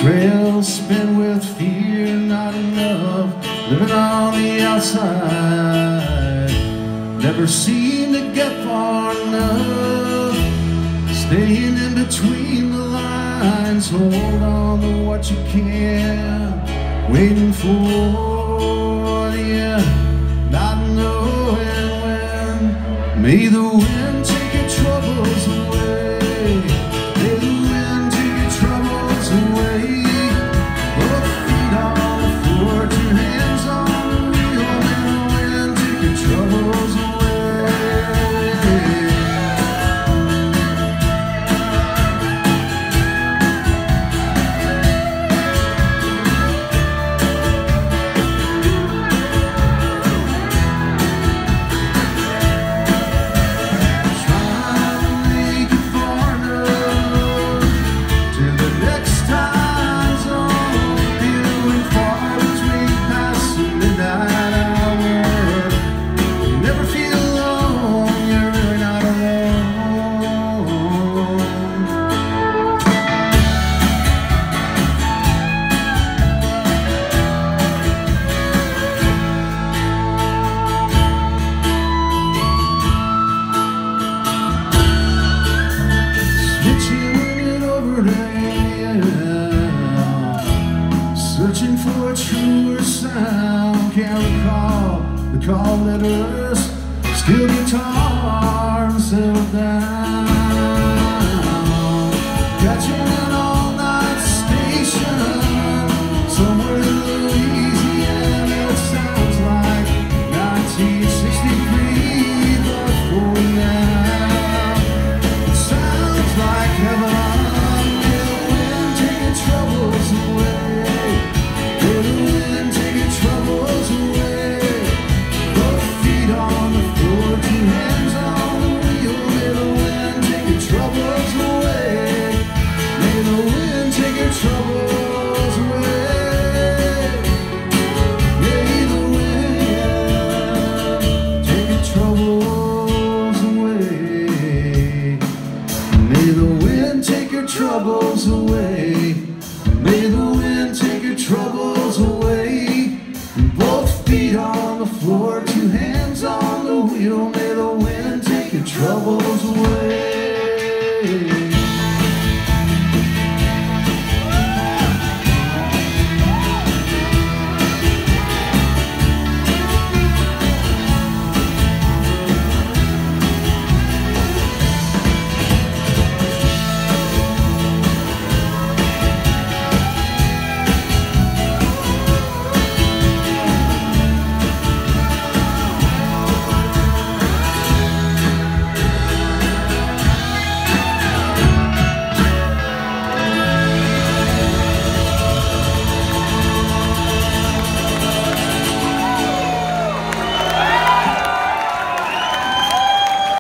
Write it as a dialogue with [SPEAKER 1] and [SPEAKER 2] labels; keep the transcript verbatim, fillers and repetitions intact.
[SPEAKER 1] Trails spent with fear, not enough, living on the outside. Never seem to get far enough, staying in between the lines. Hold on to what you can, waiting for the end, not knowing when. May the wind take your troubles away, may the wind take your troubles away. Both feet on the floor, two hands on the wheel, may the wind take your troubles away. Searching for a truer sound, can't recall the call letters, steel guitar and settle down. Catching an all-night station somewhere in Louisiana. It sounds like nineteen sixty-three, but for now it sounds like heaven. May the wind take your troubles away, trouble.